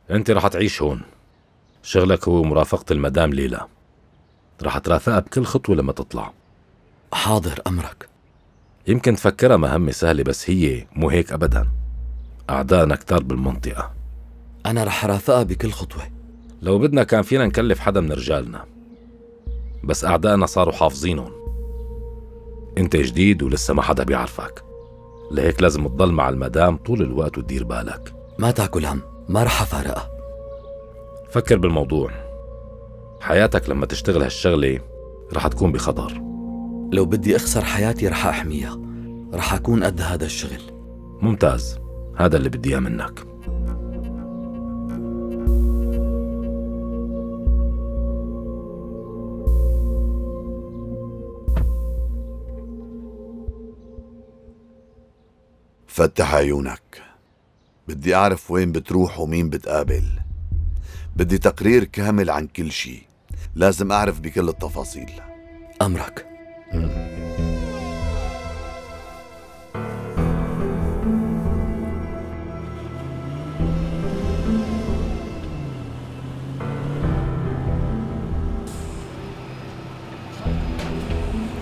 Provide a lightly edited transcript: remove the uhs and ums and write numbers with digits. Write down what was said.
انت رح تعيش هون. شغلك هو مرافقة المدام ليلى. رح ترافقها بكل خطوة لما تطلع. حاضر أمرك. يمكن تفكرها مهمة سهلة، بس هي مو هيك أبدا. أعدائنا كتار بالمنطقة. أنا رح رافقها بكل خطوة. لو بدنا كان فينا نكلف حدا من رجالنا، بس أعدائنا صاروا حافظينهم. انت جديد ولسه ما حدا بيعرفك، لهيك لازم تضل مع المدام طول الوقت وتدير بالك. ما تاكل هم، ما رح أفارقها. فكر بالموضوع. حياتك لما تشتغل هالشغلة رح تكون بخطر. لو بدي أخسر حياتي رح أحميها. رح أكون قد هذا الشغل. ممتاز، هذا اللي بدي اياه منك. فتح عيونك. بدي أعرف وين بتروح ومين بتقابل. بدي تقرير كامل عن كل شي. لازم أعرف بكل التفاصيل. أمرك.